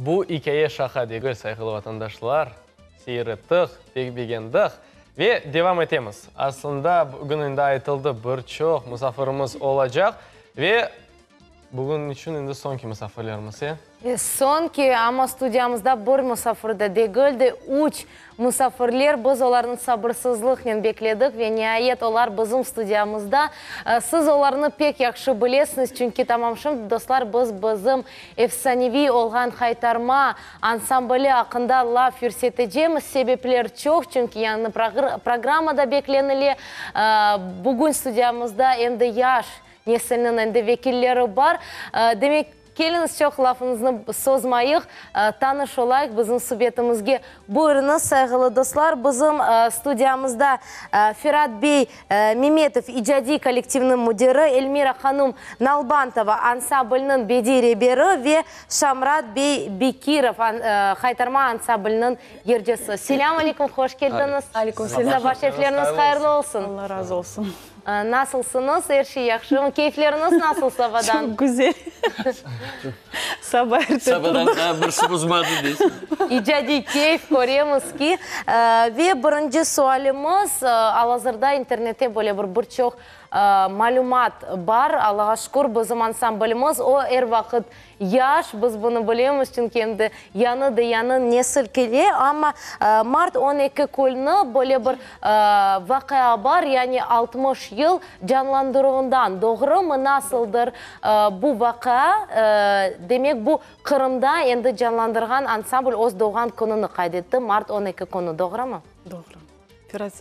Bu hikaye şaka değil sayılı vatandaşlar. Seyrettik, tekbegенdik ve devam etemiz. Aslında bugün de aytıldı birçok misafirimiz olacak ve bugün için indi sonki misafirlerimiz. Sonki ama studiyamızda bir misafir de değil de 3 misafirler biz onların sabırsızlıkla bekledik ve nihayet onlar bizim studiyamızda. Siz onlarını pek yakşı bilesiniz çünkü tamam şimdi dostlar biz bizim efsanevi olgan kaytarma ansambli hakkında laf yürüteceğimiz sebepler çok çünkü yani programda beklenili bugün studiyamızda hem de yaş neslinin hem de vekilleri var. Demek geliniz çok lafınızı sozmayıq, tanış olayıq bizim subiyetimizge. Buyurunuz saygılı dostlar, bizim studiyamızda Firat Bey Memetov icadi kolektivinin müdiri, Elmira Hanım Nalbantova ansamblinin bedireberi ve Şamrat Bey Bekirov Kaytarma ansamblinin yercisi. Selamun aleyküm, hoş geldiniz. Aleyküm selam. Sabah şefleriniz hayırlı olsun. Allah razı olsun. Nasılsınız? Her şey yakşı mı? Keyifleriniz nasıl sabahdan? Çok güzel. Sabah ertesi. Sabahdan daha bir bozmadı desin. İcadi keyif koruyoruz ki. Ve birinci sualimiz, alazırda internette böyle birçok malumat var. Allah'a şükür bizim ansamblimiz o her vakit yaş. Biz bunu biliyoruz çünkü hem de yanı nesil kili ama Mart 12 günü böyle bir vakaya var. Yani 60 yıl canlandırığından. Doğru mu? Nasıldır bu vaka? Demek bu Kırım'da endi canlandırgan ansambl öz doğan gününü kaydetti. Mart 12 günü. Doğru mu? Doğru. Firat.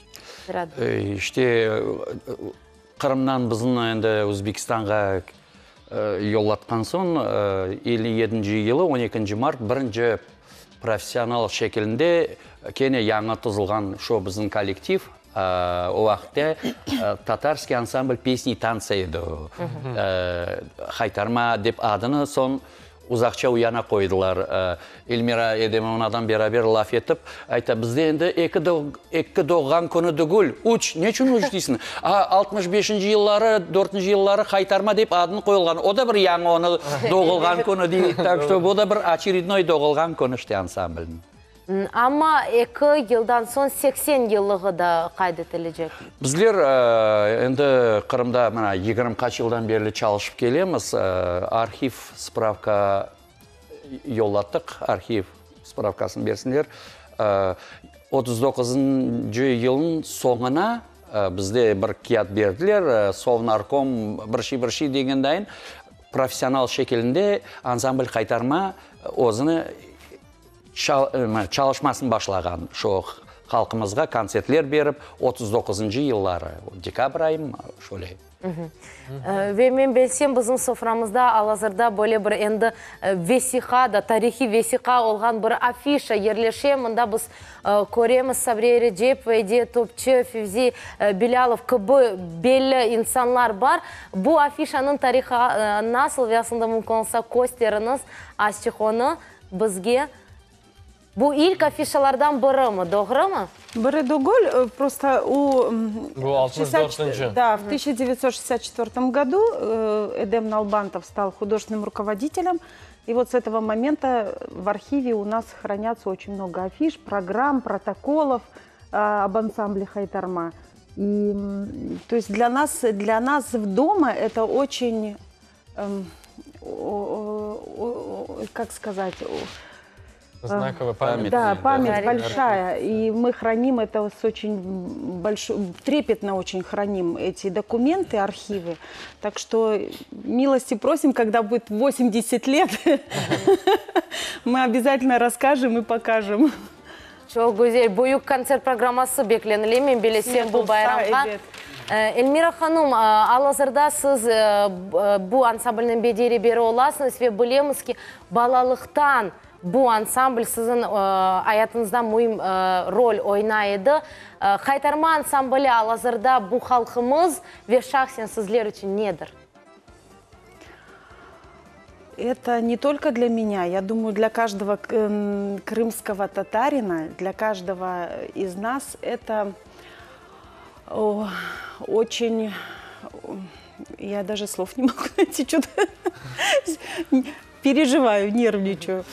İşte Kırım'dan bizim endi Özbekistan'a yollatkan son 57. yılı 12. Mart birinci profesyonel şekilde kene yanı tuzulgan şu bizim kolektiv. O vaxtda Tatarski ansambl pesni tansa edi. Kaytarma deb adını son uzakça uyana koydular. Elmira Edemonadan beraber laf etip, ayta bizde endi iki doğan konu değil, uç. Ne için uç deysin? 65. yılları, 4. yılları kaytarma deb adını koyulgan. O da bir yanı onu doğulgan konu değil. Tak что bu da bir очередной doğulgan konu işte ansamblın. Ama 2 yıldan son 80 yıllığı da kaydedilecek. Bizler endi Kırım'da 20 kaç yıldan beri çalışıp gelemiz. Arxiv spravka yollattık. Arxiv spravkasını versinler. 39. yılın sonuna bizde bir kağıt verdiler. Sovnarkom bir şey degendeyin profesyonel şekilde ansambl kaytarma özünü çalışmasını başlagan şu halkımızga konsertler berip 39. yılları dekabr ayım şöyle. Ve ben bilsem bizim soframızda alazırda böyle bir endi vesika da tarihi vesika olgan bir afişa yerleşe. Bunda biz göremiz Sabri Recep ve Ediye Topçu, Fevzi Bilalov gibi belli insanlar var. Bu afişanın tarihi nasıl ve aslında mümkün olsa gösteriniz açık onu bizge. Bu ilk afişalardan biri mi? Doğru mu? Бары Дуголь просто Bu 64. Да, в 1964 году Эдем Налбантов стал художественным руководителем. И вот с этого момента в архиве у нас хранятся очень много афиш, программ, протоколов об ансамбле Хайтарма. И, то есть для нас в дома это очень, как сказать... Знаковая память. Да, память большая. И мы храним это с очень трепетно очень храним эти документы, архивы. Так что милости просим, когда будет 80 лет, мы обязательно расскажем и покажем. Çok güzel. Büyük konser programması beklenili mi? Bilesem bu bayramda. Elmira Hanım, alazırda siz bu ansamblinin bedireberi olasınız ve bilemiz ki balalıktan bu ansambl sizin hayatınızda mühim rol oynaydı. Kaytarma ansambli alazırda bu halkımız ve şahsen sizler için nedir? Это не только для меня, я думаю, для каждого крымского татарина, для каждого из нас это очень... Я даже слов не могу найти, что-то... переживаю, нервничаю.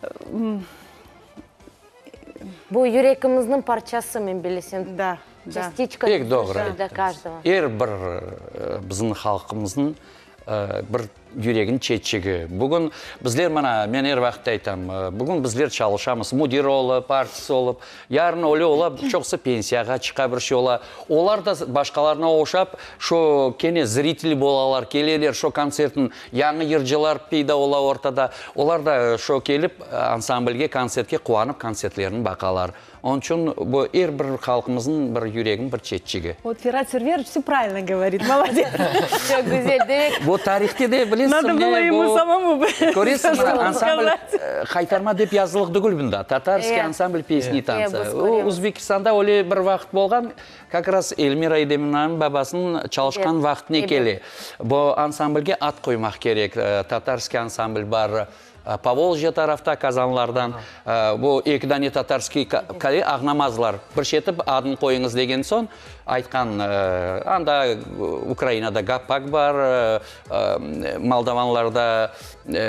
Бұл жүрегіміздің парчасы, мен білесем. Да. Частичка Пек doğru. для каждого. Бір біздің халқымыздың бір жүрегін четчігі. Бүгін біздер мана, мен әр вақытта айтам, бүгін біздер çalışамыз, мудир олып, артист олып, ярын олы олап, жоқсы пенсияға чықа бірші ола. Олар да башқаларына оғышап, шо кене зритель болалар, келелер, шо концертін яңы ержылар пейда ола ортада. Олар да шо келіп, ансамбльге, концертке қуанып, концертлерін бақалар. Он үшін бұл әр бір халқымыздың бір жүрегін бір четчігі. Вот Фират Серверович все правильно говорит, молодец. Все güzel, demek. Бұл тарихте де білесің. Надо было ему самому көресің, ансамбль қайтарма деп yazылық дүгіл бұнда. Татарский ансамбль песни и танца. Өзбекстанда оле бір вақыт болған, как раз Эльмира Эдемовнаның бабасын çalışқан вақытын келе. Бұл ансамбльге ат қоймақ керек. Татарский ансамбль бар. Поволжье тарафта казанлардан, бұл екідәне татарский ағнамазлар. Бір шетіп адын қойыңыз деген сон, айтқан, анда Украинада гаппак бар, Молдаванларда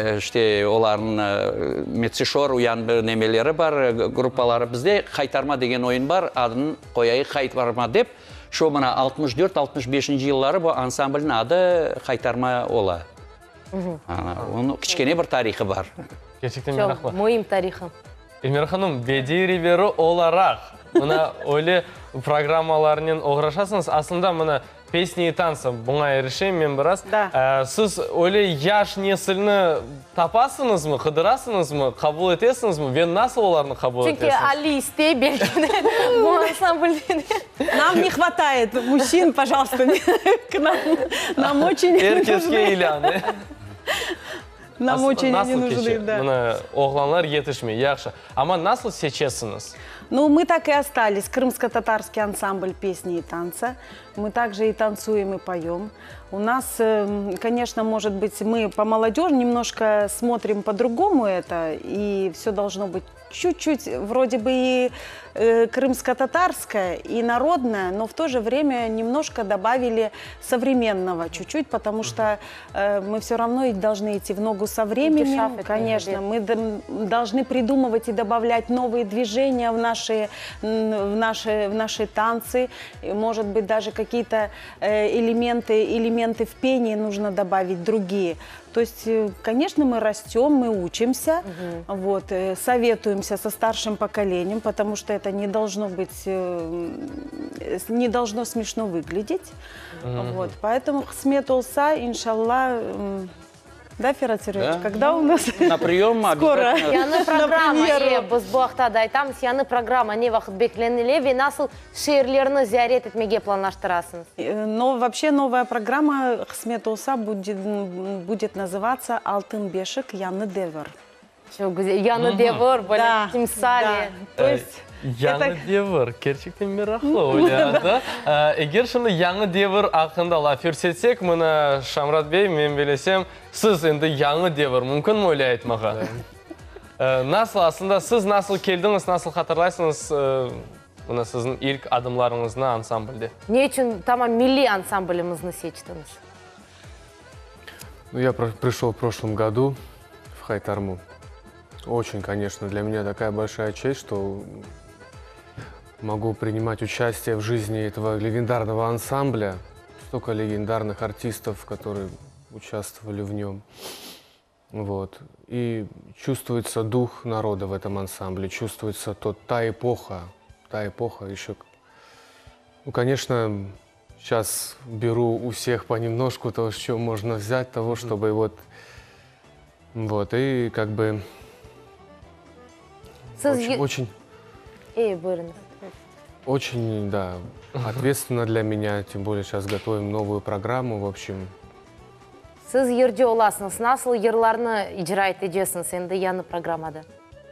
оларын Мецишор уян бір немелері бар, группалары. Бізде қайтарма деген ойын бар, адын қойайы қайтарма деп, шо мына 64-65 жыллары бұл ансамбльдің ады қайтарма ола. Оның кішкене бір тарихы бар. Gerçekten meraklı. Моим тарихым. Эльмира ханым, беди ривері оларақ. Мұна ойлы программаларынан оғырашасыңыз. Асында мұна песни и танцы бұңа ерішем мен біраз. Сіз ойлы яш несіліні тапасыңыз мы, қыдырасыңыз мы, қабыл етесіңіз мы? Вен насыл оларыны қабыл етесіңіз? Çünkü Ali istey belki de bu ансамбльден. Нам не хватает мужчин, пожалуйста, нам очень не Erkeşke ilanı. Нам очень не нужны, да. Мұна оғланлар етішмей, яқшы. Ама насыл сечесіңіз? Ну, мы так и остались. Крымско-татарский ансамбль песни и танца. Мы также и танцуем, и поем. У нас, конечно, может быть, мы по молодежи немножко смотрим по-другому это, и все должно быть чуть-чуть вроде бы и крымско-татарское, и народное, но в то же время немножко добавили современного чуть-чуть, потому что мы все равно должны идти в ногу со временем. Конечно, мы должны придумывать и добавлять новые движения в наши танцы. И, может быть, даже какие-то элементы в пении нужно добавить другие. То есть, конечно, мы растем, мы учимся, вот, советуемся со старшим поколением, потому что это не должно быть, не должно смешно выглядеть. Вот, поэтому Хсмет Олса, иншаллах, да, Фират Серверович, когда у нас на прием скоро? Яны программа, біз бұлақтада айтамыз, яны программа не вақыт бекленіле, ве насыл шеерлеріні зиярет етмеге планлаштырасыңыз? Но вообще новая программа Хсмет Олса будет называться «Алтын бешік Яны Девер». Яны Девер, тимсали. То есть... Яңы девір, керчектен мерақлы ойлады. Егер шыны яңы девір ақында лафер сетсек, мұны Шамрат бей, мен білесем, сіз енді яңы девір, мүмкін мө ойлайды маға? Насыл, асында сіз насыл келдіңіз, насыл қатырлайсыңыз мұны сіздің ilk адымларыңызна ансамбльде? Не үшін тамам милли ансамблімізні сечтіңіз? Я пришел в прошлом году в Хайтарму. Очень, конечно, для меня такая большая честь, что могу принимать участие в жизни этого легендарного ансамбля. Столько легендарных артистов, которые участвовали в нем. Вот. И чувствуется дух народа в этом ансамбле, чувствуется та эпоха еще. Ну, конечно, сейчас беру у всех понемножку того, что можно взять, того, чтобы вот, и как бы очень, да, ответственно для меня, тем более сейчас готовим новую программу, в общем. Сіз ерде оласыңыз, насыл ерларыны ижра етесіңіз енді яны программада?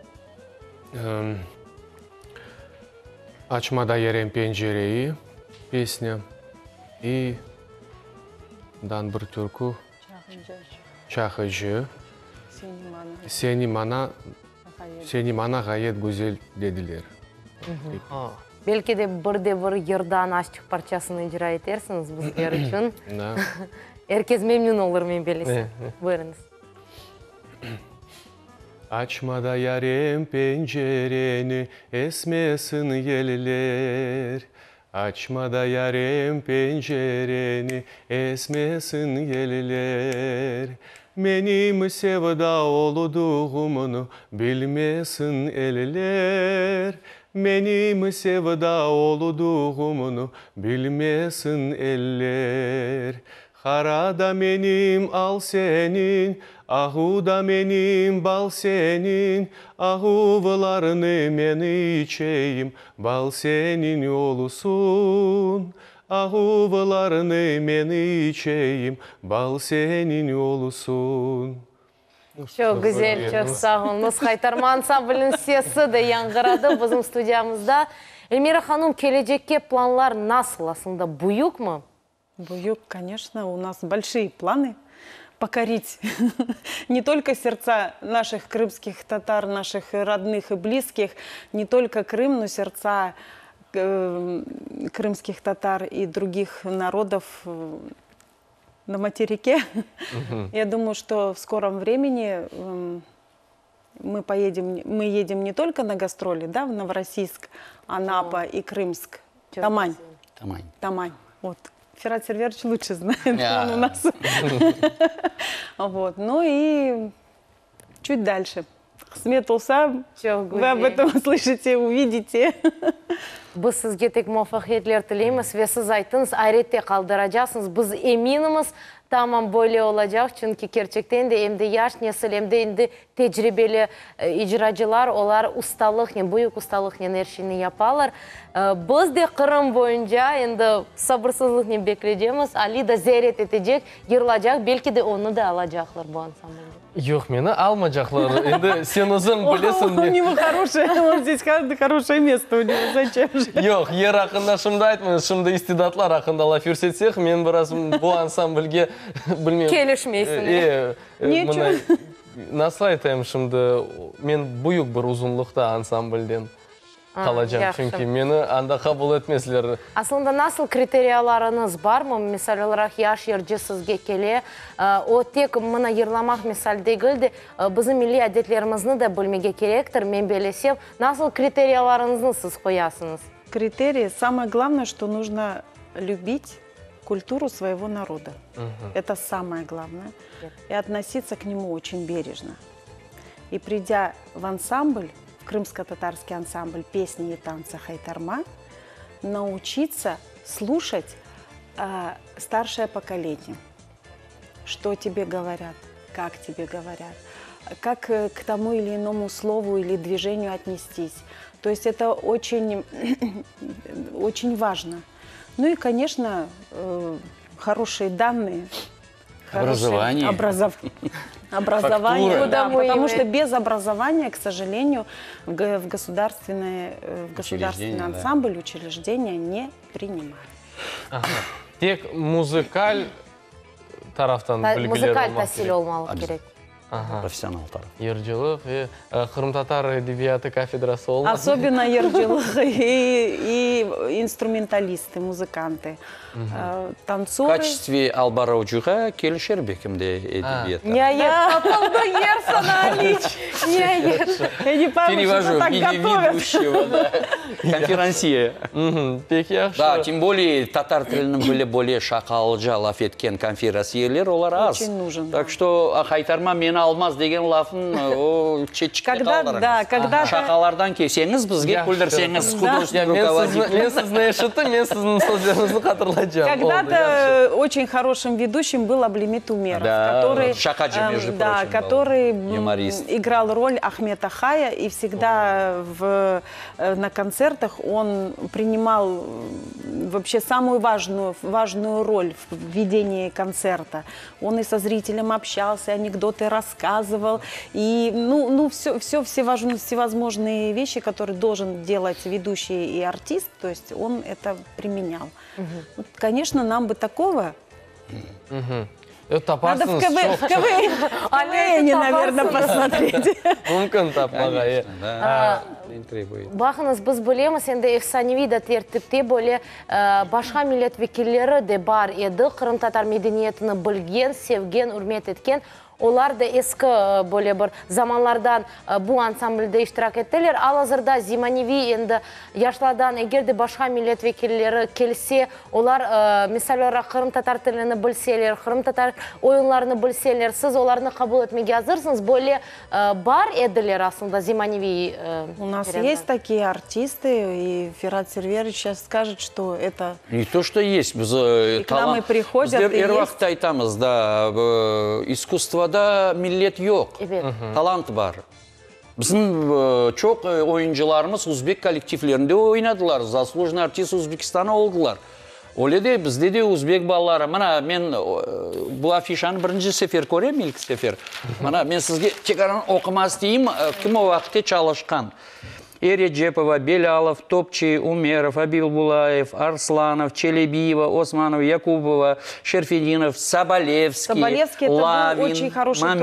Açmada yerem pencereyi песня и дан bir türkü Çakıcı Seni mana gayet güzel dediler. Belki de bir yerdan aşçıq parçasını icra etersiniz bizler için. Herkes memnun olur men bilesem. Buyurunuz. Açma da yarim pencereni, esmesin yeller. Açma da yarim pencereni, esmesin yeller. Benim sevda olduğumu bilmesin eller. Benim sevda olduğumu bilmesin eller. Hara da benim al senin, ahu da benim bal senin. Ahuvalarını men içeyim, bal senin olsun. Ahuvalarını men içeyim, bal senin olsun. Çok güzel, çok sağ olun. Mız Kaytarma ansambılın sesi de yankıradı bizim stüdyamızda. Эльмира Hanım, gelecekte planlar nasıl aslında? Büyük mü? Буюк, конечно, у нас большие планы покорить не только сердца наших крымских татар, наших родных и близких, не только Крым, но сердца крымских татар и других народов на материке. Я думаю, что в скором времени мы едем не только на гастроли, да, в Новороссийск, Анапа и Крымск. Тамань. Тамань. Вот. Ферат Серверович лучше знает, он у нас. Вот. Ну и чуть дальше. Хисмет Улса, вы об этом услышите, увидите. Biz sizge tek muvaffakiyetler tileymiz ve siz aytınız, ayrette kaldıracaksınız. Biz eminimiz tamam böyle olacak. Çünkü gerçekten de hem de yaş nesil hem de endi tecrübeli icracılar, onlar ustalık, büyük ustalık her şeyini yaparlar. Biz de Kırım boyunca endi sabırsızlıkla bekleyeceğiz. Ali da ziyaret edecek, yırılacak. Belki de onu da alacaklar bu ansambılda. Yok, meni almayacaklar. Endi sen uzun bilesin. У него хорошее, здесь хорошее место у него, зачем же? Yok, yer hakkında şimdi aytmayın. Şimdi istidatlar hakkında laf yürsetsek, men biraz bu ansambılge bilmiyorum. Kelişmeysiniz. Nechun? Nasıl aytayım şimdi? Men büyük bir uzunlukta ansambılden kalacağım. Yaxşı. Çünkü meni anda kabul etmezler. Aslında nasıl kriteriyalarınız var mı? Misal olarak yaş yerci sizge kele. O tek mına yırlamak misal değil de bizim milli adetlerimizni de bilmege gerektir. Men belesem. Nasıl kriteriyalarınızı siz koyasınız? Критерии. Самое главное, что нужно любить культуру своего народа. Это самое главное. И относиться к нему очень бережно. И придя в ансамбль, в крымско-татарский ансамбль песни и танца Хайтарма, научиться слушать старшее поколение. Что тебе говорят, как тебе говорят, как к тому или иному слову или движению отнестись. То есть это очень, очень важно. Ну и, конечно, хорошие данные. Образование. Образование, да, Фактура. потому что без образования, к сожалению, в государственный ансамбль, учреждения не принимают. Tek müzikal taraftan bilgiler Müzikal olmak tahsil gerek. olmalı gerek. Профессионал тарап. Yırcılık ve Kırım Tatar Edebiyatı Kafedrası olmak. Особенно ярджилы и инструменталисты, музыканты, В танцоры. качестве албараучуга келишер бекимде эдебиет. Nihayet kapıldı yer sana Ali. Nihayet. Я не пойму, Перевожу что в так виде готовят. ведущего, да. Конферансье. Peki yaxşı. Да, тем более татар тілінің білі более шақалжа лаф еткен конферансьелер олар аз. Очень нужен, Так да. что Хайтарма мені алмаз деген лафын чечікке қалдырыңыз. Да, когда-то- Шақалардан келсеңіз, бізге Yaxşı. күлдірсеңіз, Мен художник руководитель. sizni eshitdim, men sizning so'zlaringizni xatirlayacağım. Когда-то очень хорошим ведущим был Аблимит Умеров, Да, который, Шакаджи, между да, прочим, был который юморист. играл роль Ахмета Хая, и всегда на концертах он принимал вообще самую важную роль в ведении концерта. Он и со зрителем общался, анекдоты рассказывал, и все всевозможные вещи, которые должен делать ведущий и артист, то есть он это применял. Вот, конечно, нам бы такого. Yok, Надо в taparsınız. КВН, наверное, посмотреть. Mümkün tapmağa. Да, требует. Bakınız biz bilemiz endi efsanevi de tertipte böyle başka millet vekilleri de var edi. Kırım Tatar medeniyetini bilgen, sevgen, hürmet etken. олар да ескі более бір заманлардан бұл ансамбльде иштирак еттілер. Ал азырда Зиманеви енді яшладан егерде башқа милlet векиллері келсе, олар мисалера Қырым татар тіліні білселер, Қырым татар ойынларını білселер, сіз оларны қабыл етмеге азырсыңыз, более бар еділер асында Зиманеви. У нас есть такие артисты, и Ферат Серверович сейчас скажет, что это... Не то, что есть. И к нам и приходят, и есть. Айтамыз, да, искусствода миллет yok. Талант бар. Bizim çok oyuncularımız Uzbek kolektiflerinde oynadılar. Заслуженный артист Өзбекстана oldular. Öyle de bizde de Uzbek balları. Mana men bu afişanı birinci sefer koyayım, ilk sefer. Mana men sizge tekrardan okumas diyeyim, kim o vakitte çalışkan. Эрежепова, Белялов, Топчий, Умеров, Абилбулаев, Арсланов, Челебиева, Османов, Якубова, Шерфединов, Соболевский, Лавин,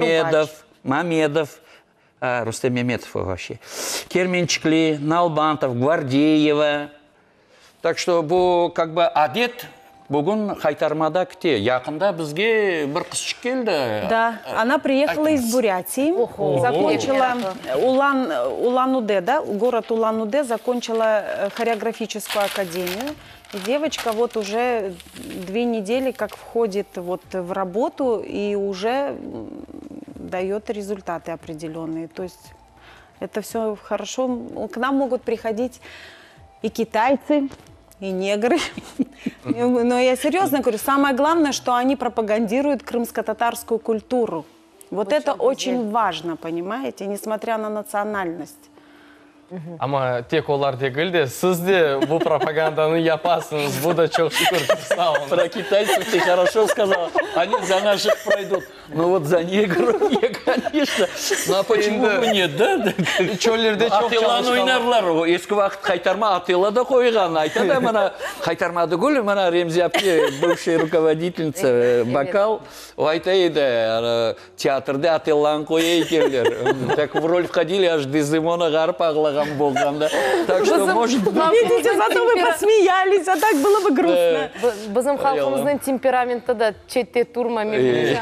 Мамедов, Рустем Меметов вообще, Керменчикли, Налбантов, Гвардеева. Так что bu как бы одет. Бүгін Қайтармада кте. Якында бізге бір қызчық келді. Да, она приехала из Бурятии, закончила Улан-Удэ, да, город Улан-Удэ, закончила хореографическую академию. И девочка вот уже 2 недели как входит вот в работу и уже дает результаты определенные. То есть это все хорошо. К нам могут приходить и китайцы, и негры. Но я серьезно говорю, самое главное, что они пропагандируют крымско-татарскую культуру. Вот это очень важно, понимаете, несмотря на национальность. Ama tek onlar değil de siz de bu propagandanı yapasınız. Bu da çok şükür. Sağ olun. Про китайцев ты хорошо сказал. Они за наших пройдут. Но вот за негров не, конечно. Ну а почему бы нет, да? Çöllerde çok Атиланы ойнарлар. Ескі вақыт Қайтарма Атила да қойған. Айтады, мана Қайтармады гүл, мана Ремзи апке, бывшая руководительница Бакал, айтайды, театрда Атиланы қойы екендер. Так в роль входили, аж Дезимона ғарып ағылаған болғанда. Так что, может быть... Видите, зато вы посмеялись, а так было бы грустно. Bizim халқымыздың темпераменті да четте турмамен.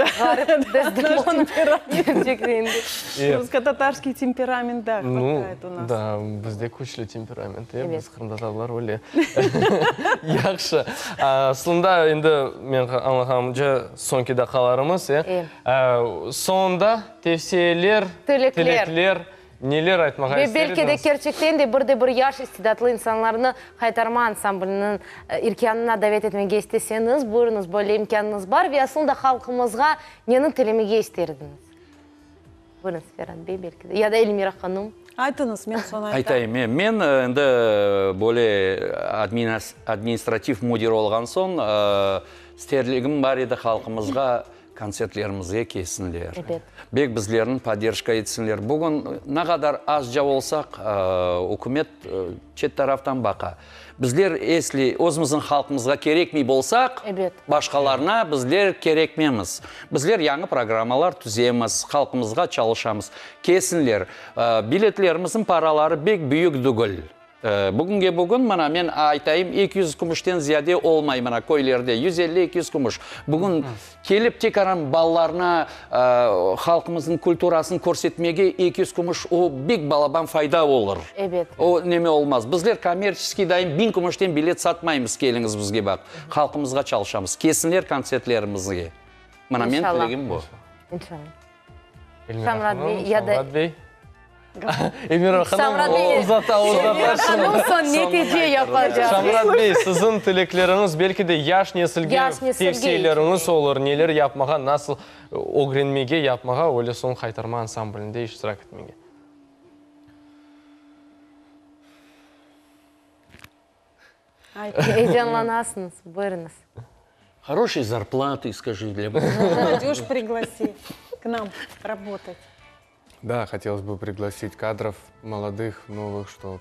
Русско-татарский темперамент, да, хватает у нас. Да, бізде күчлі темперамент, біз қырымдаталар өлі. Яқшы. Сонда енді мен аңлағам соңкеда қаларымыз. Сонда тевсиелер, тілеклер, нелер айтмаға естердіңіз? Белки де керчектен де бірде-бір яш истидатлы инсанларны Қайтарма ансамблінің иркиянына давет етмеге істесеңіз, бұрыңыз, бөлі имканыңыз бар, ве асылда халқымызға нені тілемеге істердіңіз? Бұрыңыз, Ферат Бей, белки де. Я да Эльмира ханым. Айтыңыз, мен соны айтайын. Мен енді более административ мудир олған соң, стерлігім бар еді халқымызға концертлерімізге кесінлер. Бек біздерін поддержка етсінлер. Бүгін нағадар аз жа болсақ, үкімет чет тарафтан бақа. Біздер, если өзіміздің халқымызға керекмей болсақ, башқаларына біздер керекмеміз. Біздер яңы программалар түземіз, халқымызға çalışамыз. Кесінлер. Билетлеріміздің паралары бек бүйік дүгіл. Бүгінге бүгін, мен айтайым, 200 күміштен зияде олмай, көйлерде 150-200 күміш. Бүгін келіп тек арам балаларына халқымыздың культурасын көрсетмеге 200 күміш, о бек балабан файда olur. О неме олмаз. Біздер коммерческий дайым 1000 күміштен билет сатмаймыз, келіңіз бізге бақ. Халқымызға çalışамыз. Кесінлер концертлерімізге. Мен тілегім бұл. Самрат Бей. Эльмира ханым, ұзата. Самрат Бей, сіздің тілеклеріңіз, белкі де яш несілге тевсейлеріңіз олар, нелер япмаға, насыл огренмеге япмаға, оле сон Қайтарма ансамблінде иштирак етмеге. Эйджанланасыңыз, бұрыңыз. Хорошие зарплаты, скажи, для меня. Молодежь пригласи к нам работать. Да, хотелось бы пригласить кадров молодых, новых, что,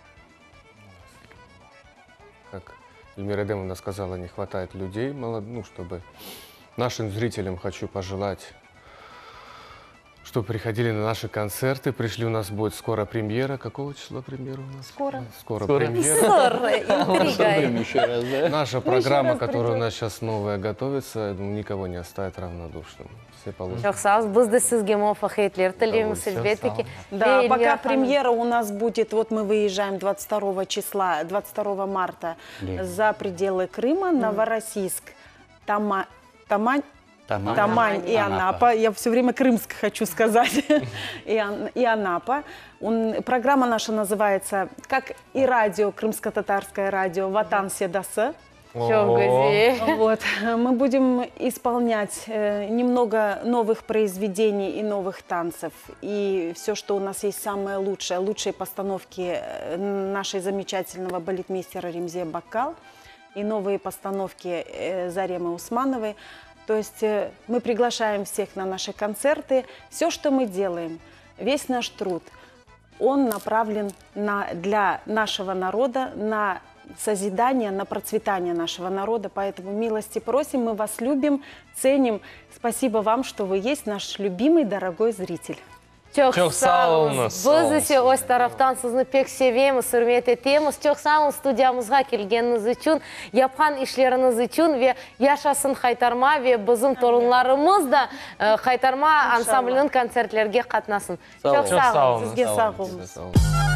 как Эльмира Эдемовна сказала, не хватает людей, чтобы нашим зрителям хочу пожелать, что приходили на наши концерты. Пришли, у нас будет скоро премьера. Какого числа премьера у нас? Скоро. Скоро премьера. Интрига. Еще раз, да? Наша программа, которая у нас сейчас новая готовится, я думаю, никого не оставит равнодушным. Все получат. Çok sağ olun. Biz de sizge muvaffakiyetler тілейміз elbette. Да, пока премьера у нас будет, вот мы выезжаем 22 числа, 22 марта за пределы Крыма, Новороссийск, Тамань и Анапа. Я все время крымск хочу сказать. И Анапа. Программа наша называется, как и радио, крымско-татарское радио, «Ватан Седасы». Çok güzel. Вот. Мы будем исполнять немного новых произведений и новых танцев. И все, что у нас есть самое лучшее, лучшие постановки нашей замечательного балетмейстера Ремзе Баккал и новые постановки Заремы Усмановой. То есть мы приглашаем всех на наши концерты. Все, что мы делаем, весь наш труд, он направлен для нашего народа, на созидание, на процветание нашего народа. Поэтому милости просим, мы вас любим, ценим. Спасибо вам, что вы есть наш любимый, дорогой зритель. Çok sağ olun. Biz ise o taraftan sizni pek sevemiz, hürmet etemiz. Çok sağ olun studiyamızga kelgeniniz için, yapkan işleriniz için ve yaşasın Xaytarma ve bizim torunlarımız da Xaytarma ansamblının konsertlerге katnasın. Çok sağ olun. Sizge sağ olun.